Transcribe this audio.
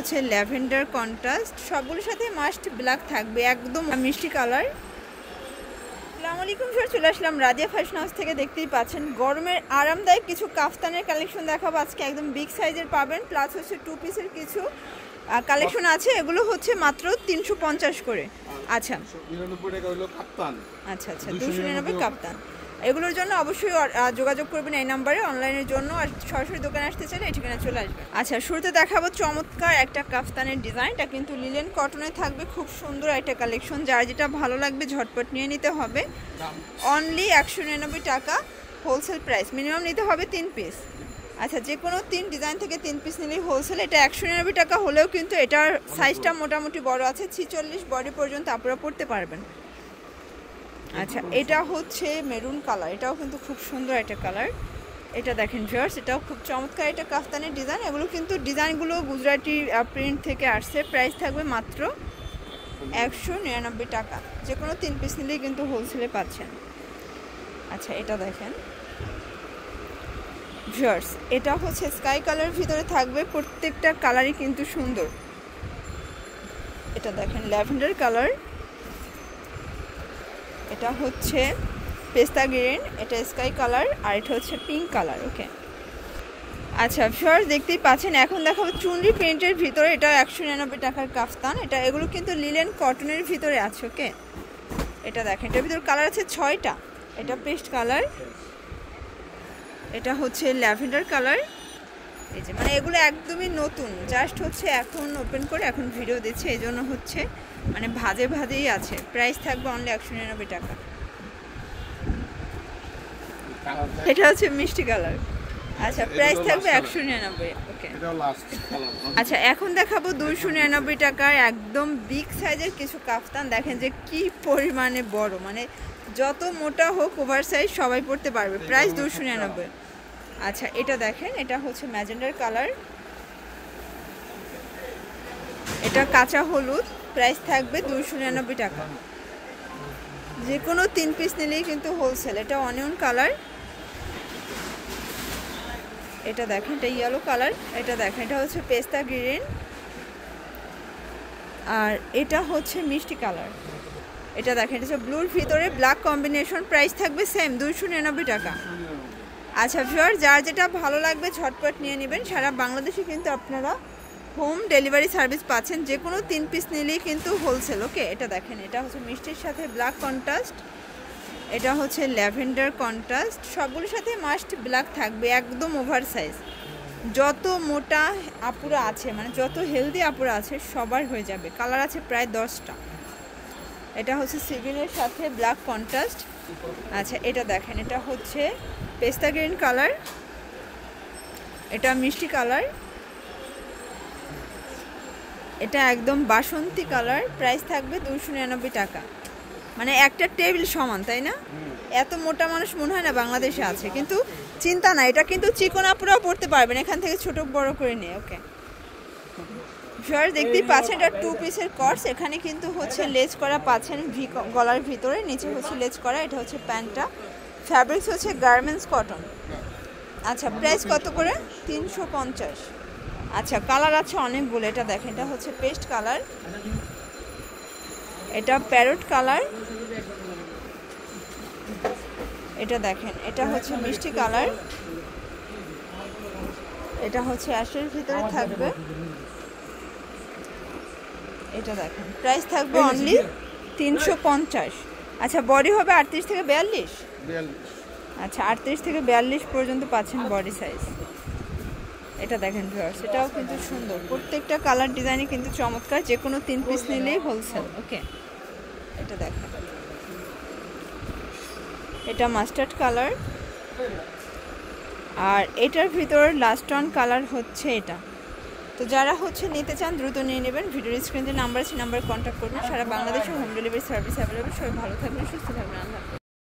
হচ্ছে lavender contrast, সবগুলোর সাথে মাস্ট ব্ল্যাক থাকবে, একদম মিষ্টি কালার। আসসালামু আলাইকুম স্যার, চলে আসলাম রাজিয়া ফ্যাশন হাউস থেকে। দেখতেই পাচ্ছেন গরমের আরামদায়ক কিছু কাফতানের কালেকশন দেখাবো আজকে। একদম বিগ সাইজের পাবেন, প্লাস হচ্ছে 2 পিসের কিছু কালেকশন আছে। এগুলো হচ্ছে মাত্র 350 করে। আচ্ছা 299 টাকা হলো কাপ্তান। আচ্ছা 299 কাপ্তান। এগুলোর জন্য অবশ্যই যোগাযোগ করবেন এই নাম্বারে অনলাইনের জন্য, আর সরাসরি দোকানে আসতে চাইলে এই ঠিকানা চলে আসবে। আচ্ছা শুরুতে দেখাবো চমৎকার একটা কাফতানের ডিজাইনটা, কিন্তু লিলেন কটনে থাকবে, খুব সুন্দর একটা কালেকশন। যার যেটা ভালো লাগবে ঝটপট নিয়ে নিতে হবে। অনলি 199 টাকা হোলসেল প্রাইস, মিনিমাম নিতে হবে 3 পিস। আচ্ছা যে কোনো 3 ডিজাইন থেকে 3 পিস নিলেই হোলসেল। এটা 199 টাকা হলেও কিন্তু এটার সাইজটা মোটামুটি বড় আছে, 46 বডি পর্যন্ত আপনারা পড়তে পারবেন। আচ্ছা এটা হচ্ছে মেরুন কালার, এটাও কিন্তু খুব সুন্দর একটা কালার। এটা দেখেন ভিউয়ার্স, এটাও খুব চমৎকার একটা কাফতানের ডিজাইন। এগুলো কিন্তু ডিজাইনগুলো গুজরাটি প্রিন্ট থেকে আসছে। প্রাইস থাকবে মাত্র 199 টাকা। যে কোনো 3 পিস নিলেই কিন্তু হোলসেলে পাচ্ছেন। আচ্ছা এটা দেখেন ভিউয়ার্স, এটা হচ্ছে স্কাই কালারের ভিতরে থাকবে, প্রত্যেকটা কালারই কিন্তু সুন্দর। এটা দেখেন ল্যাভেন্ডার কালার, এটা হচ্ছে পেস্তা গ্রিন, এটা স্কাই কালার, আর এটা হচ্ছে পিঙ্ক কালার। ওকে আচ্ছা ভিউয়ার্স দেখতেই পাচ্ছেন, এখন দেখাবো চুনরি প্রিন্টের ভিতরে। এটা 199 টাকার কাফতান। এটা এগুলো কিন্তু লিলেন কটনের ভিতরে আছে। ওকে এটা দেখেন, এটার ভিতরে কালার আছে 6টা। এটা পেস্ট কালার, এটা হচ্ছে ল্যাভেন্ডার কালার। এই যে মানে এগুলো একদমই নতুন, জাস্ট হচ্ছে এখন ওপেন করে এখন ভিডিও দিচ্ছে, এই জন্য হচ্ছে মানে ভাজে ভাজেই আছে। প্রাইস থাকবে অনলি 199 টাকা। এটা হচ্ছে মিষ্টি কালার। আচ্ছা প্রাইস থাকবে 199। ওকে আচ্ছা এখন দেখাবো 299 টাকার একদম বিগ সাইজের কিছু কাফতান। দেখেন যে কি পরিমাণে বড়, মানে যত মোটা হোক ওভার সাইজ সবাই পড়তে পারবে। প্রাইস 299। আচ্ছা এটা দেখেন, এটা হচ্ছে ম্যাজেন্ডার কালার, এটা কাঁচা হলুদ। প্রাইস থাকবে 299 টাকা। যে কোনো 3 পিস নিলেই কিন্তু হোলসেল। এটা অনিয়ন কালার, এটা দেখেন এটা ইয়েলো কালার, এটা দেখেন এটা হচ্ছে পেস্তা গ্রিন, আর এটা হচ্ছে মিষ্টি কালার। এটা দেখেন এটা হচ্ছে ব্লুর ভিতরে ব্ল্যাক কম্বিনেশন। প্রাইস থাকবে সেম 299 টাকা। আচ্ছা ভিউয়ার, যার যেটা ভালো লাগবে ঝটপট নিয়ে নেবেন। সারা বাংলাদেশে কিন্তু আপনারা হোম ডেলিভারি সার্ভিস পাচ্ছেন। যে কোনো 3 পিস নিলেই কিন্তু হোলসেল। ওকে এটা দেখেন, এটা হচ্ছে মিষ্টির সাথে ব্ল্যাক কন্ট্রাস্ট, এটা হচ্ছে ল্যাভেন্ডার কন্ট্রাস্ট। সবগুলোর সাথে মাস্ট ব্ল্যাক থাকবে, একদম ওভার সাইজ। যত মোটা আপুরা আছে, মানে যত হেলদি আপুরা আছে সবার হয়ে যাবে। কালার আছে প্রায় 10টা। এটা হচ্ছে সিভিলের সাথে ব্ল্যাক কন্ট্রাস্ট। আচ্ছা এটা দেখেন, এটা হচ্ছে পেস্তা গ্রিন কালার, এটা মিষ্টি কালার, এটা একদম বাসন্তী কালার। প্রাইস থাকবে 299 টাকা। মানে একটা টেবিল সমান, তাই না? এত মোটা মানুষ মনে হয় না বাংলাদেশে আছে, কিন্তু চিন্তা না, এটা কিন্তু চিকন আপুরাও পড়তে পারবেন এখান থেকে ছোট বড় করে নিয়ে। ওকে ভিউয়ার্স দেখতেই পাচ্ছেন, এটা 2 পিসের কর্স। এখানে কিন্তু হচ্ছে লেজ করা পাচ্ছেন গলার ভিতরে, নিচে হচ্ছে লেজ করা। এটা হচ্ছে প্যান্টটা, ফ্যাব্রিক্স হচ্ছে গার্মেন্টস কটন। আচ্ছা প্রাইস কত করে? 350। আচ্ছা কালার আছে অনেকগুলো। এটা দেখেন, এটা হচ্ছে পেস্ট কালার, এটা প্যারট কালার, এটা দেখেন এটা হচ্ছে মিষ্টি কালার, এটা হচ্ছে অ্যাশের ভিতরে থাকবে। এটা দেখেন প্রাইস থাকবে অনলি 350। আচ্ছা বডি হবে 38 থেকে 42। আচ্ছা 38 থেকে 42 পর্যন্ত পাচ্ছেন বডি সাইজ। এটা দেখেন ভিউয়ার্স, এটাও কিন্তু সুন্দর। প্রত্যেকটা কালার ডিজাইনই কিন্তু চমৎকার। যে কোনো 3 পিস নিলেই হোলসেল। ওকে এটা দেখেন, এটা মাস্টার্ড কালার, আর এটার ভিতর লাস্ট অন কালার হচ্ছে এটা। তো যারা হচ্ছে নিতে চান দ্রুত নিয়ে নেবেন। ভিডিওর স্ক্রিনে যে নাম্বার আছে নাম্বারে কন্ট্যাক্ট করবেন। সারা বাংলাদেশে হোম ডেলিভারি সার্ভিস অ্যাভেলেবল। সবাই ভালো থাকবেন, সুস্থ থাকবেন। আল্লাহ।